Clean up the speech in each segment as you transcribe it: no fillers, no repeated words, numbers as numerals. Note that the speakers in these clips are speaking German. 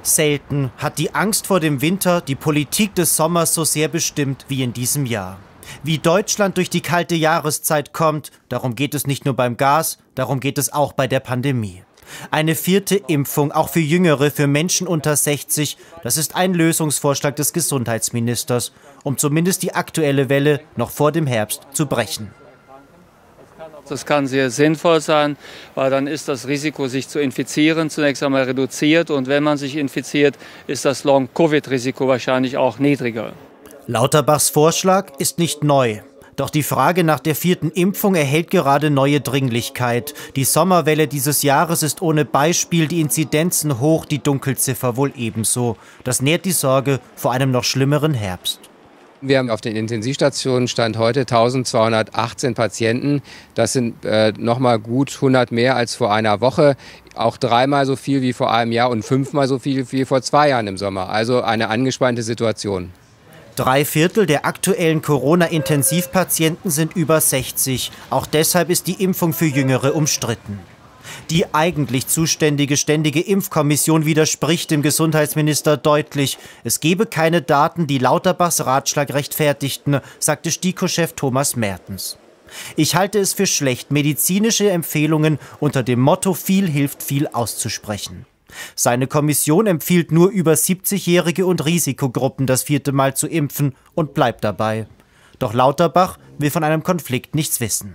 Selten hat die Angst vor dem Winter die Politik des Sommers so sehr bestimmt wie in diesem Jahr. Wie Deutschland durch die kalte Jahreszeit kommt, darum geht es nicht nur beim Gas, darum geht es auch bei der Pandemie. Eine 4. Impfung, auch für Jüngere, für Menschen unter 60, das ist ein Lösungsvorschlag des Gesundheitsministers, um zumindest die aktuelle Welle noch vor dem Herbst zu brechen. Das kann sehr sinnvoll sein, weil dann ist das Risiko, sich zu infizieren, zunächst einmal reduziert. Und wenn man sich infiziert, ist das Long-Covid-Risiko wahrscheinlich auch niedriger. Lauterbachs Vorschlag ist nicht neu. Doch die Frage nach der 4. Impfung erhält gerade neue Dringlichkeit. Die Sommerwelle dieses Jahres ist ohne Beispiel, die Inzidenzen hoch, die Dunkelziffer wohl ebenso. Das nährt die Sorge vor einem noch schlimmeren Herbst. Wir haben auf den Intensivstationen Stand heute 1218 Patienten. Das sind noch mal gut 100 mehr als vor einer Woche. Auch 3-mal so viel wie vor einem Jahr und 5-mal so viel wie vor 2 Jahren im Sommer. Also eine angespannte Situation. 3/4 der aktuellen Corona-Intensivpatienten sind über 60. Auch deshalb ist die Impfung für Jüngere umstritten. Die eigentlich zuständige Ständige Impfkommission widerspricht dem Gesundheitsminister deutlich. Es gebe keine Daten, die Lauterbachs Ratschlag rechtfertigten, sagte STIKO-Chef Thomas Mertens. Ich halte es für schlecht, medizinische Empfehlungen unter dem Motto viel hilft viel auszusprechen. Seine Kommission empfiehlt nur über 70-Jährige und Risikogruppen das 4. Mal zu impfen und bleibt dabei. Doch Lauterbach will von einem Konflikt nichts wissen.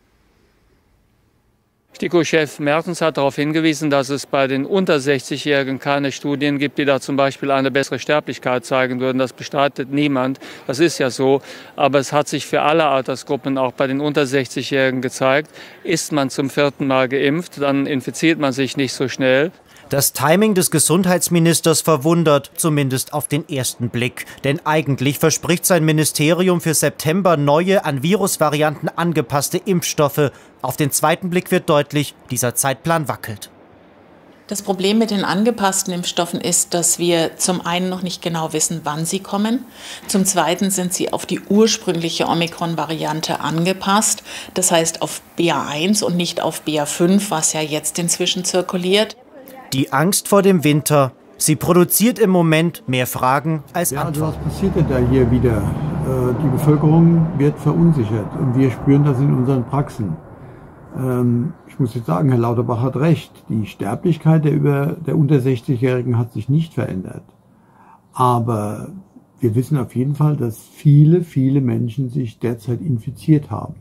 STIKO-Chef Mertens hat darauf hingewiesen, dass es bei den unter 60-Jährigen keine Studien gibt, die da zum Beispiel eine bessere Sterblichkeit zeigen würden. Das bestreitet niemand. Das ist ja so. Aber es hat sich für alle Altersgruppen, auch bei den unter 60-Jährigen gezeigt, ist man zum 4. Mal geimpft, dann infiziert man sich nicht so schnell. Das Timing des Gesundheitsministers verwundert, zumindest auf den ersten Blick. Denn eigentlich verspricht sein Ministerium für September neue, an Virusvarianten angepasste Impfstoffe. Auf den zweiten Blick wird deutlich, dieser Zeitplan wackelt. Das Problem mit den angepassten Impfstoffen ist, dass wir zum einen noch nicht genau wissen, wann sie kommen. Zum zweiten sind sie auf die ursprüngliche Omikron-Variante angepasst. Das heißt auf BA1 und nicht auf BA5, was ja jetzt inzwischen zirkuliert. Die Angst vor dem Winter, sie produziert im Moment mehr Fragen als Antworten. Also was passiert denn da hier wieder? Die Bevölkerung wird verunsichert und wir spüren das in unseren Praxen. Ich muss jetzt sagen, Herr Lauterbach hat recht. Die Sterblichkeit der unter 60-Jährigen hat sich nicht verändert. Aber wir wissen auf jeden Fall, dass viele, viele Menschen sich derzeit infiziert haben.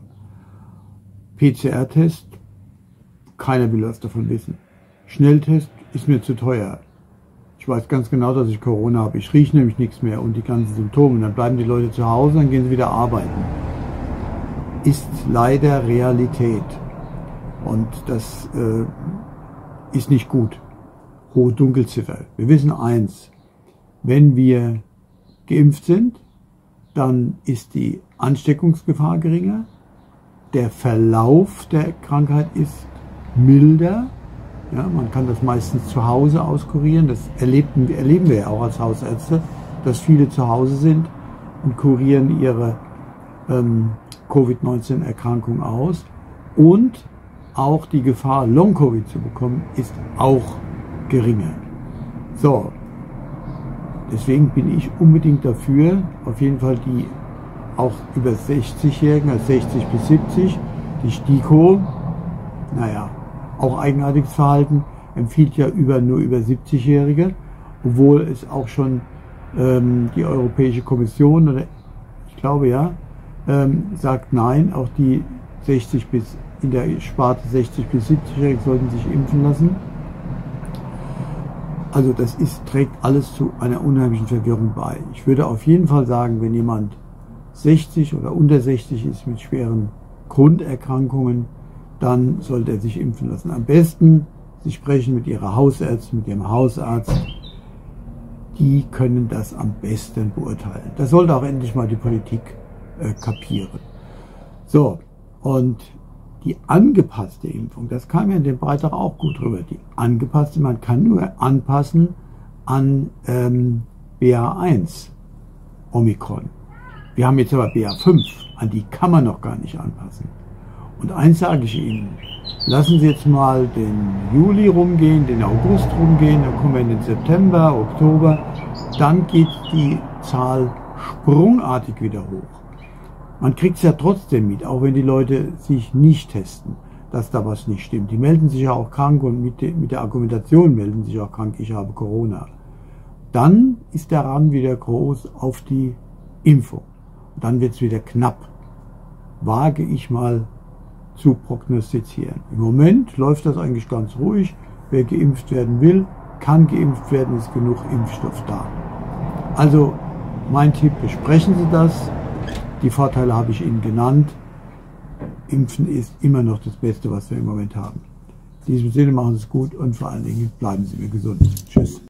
PCR-Test, keiner will was davon wissen. Schnelltest ist mir zu teuer. Ich weiß ganz genau, dass ich Corona habe. Ich rieche nämlich nichts mehr und die ganzen Symptome. Dann bleiben die Leute zu Hause, dann gehen sie wieder arbeiten. Ist leider Realität. Und das ist nicht gut. Hohe Dunkelziffer. Wir wissen eins, wenn wir geimpft sind, dann ist die Ansteckungsgefahr geringer. Der Verlauf der Krankheit ist milder. Ja, man kann das meistens zu Hause auskurieren. Das erleben wir ja auch als Hausärzte, dass viele zu Hause sind und kurieren ihre Covid-19-Erkrankung aus. Und auch die Gefahr, Long-Covid zu bekommen, ist auch geringer. So, deswegen bin ich unbedingt dafür, auf jeden Fall die auch über 60-Jährigen, also 60 bis 70, die STIKO, naja, auch eigenartiges Verhalten, empfiehlt ja nur über 70-Jährige, obwohl es auch schon die Europäische Kommission, oder ich glaube ja, sagt nein, auch die 60 bis in der Sparte 60 bis 70-Jährige sollten sich impfen lassen. Also das trägt alles zu einer unheimlichen Verwirrung bei. Ich würde auf jeden Fall sagen, wenn jemand 60 oder unter 60 ist mit schweren Grunderkrankungen, dann sollte er sich impfen lassen. Am besten, Sie sprechen mit Ihrer Hausärztin, mit Ihrem Hausarzt. Die können das am besten beurteilen. Das sollte auch endlich mal die Politik kapieren. So, und die angepasste Impfung, das kam ja in dem Beitrag auch gut rüber. Die angepasste, man kann nur anpassen an BA1 Omikron. Wir haben jetzt aber BA5, an die kann man noch gar nicht anpassen. Und eins sage ich Ihnen, Lassen Sie jetzt mal den Juli rumgehen, den August rumgehen, dann kommen wir in den September, Oktober, dann geht die Zahl sprungartig wieder hoch. Man kriegt es ja trotzdem mit, auch wenn die Leute sich nicht testen, dass da was nicht stimmt. Die melden sich ja auch krank und mit der Argumentation melden sich auch krank, ich habe Corona. Dann ist der Run wieder groß auf die Impfung. Und dann wird es wieder knapp. Wage ich mal zu prognostizieren. Im Moment läuft das eigentlich ganz ruhig. Wer geimpft werden will, kann geimpft werden, ist genug Impfstoff da. Also mein Tipp, besprechen Sie das. Die Vorteile habe ich Ihnen genannt. Impfen ist immer noch das Beste, was wir im Moment haben. In diesem Sinne machen Sie es gut und vor allen Dingen bleiben Sie mir gesund. Tschüss.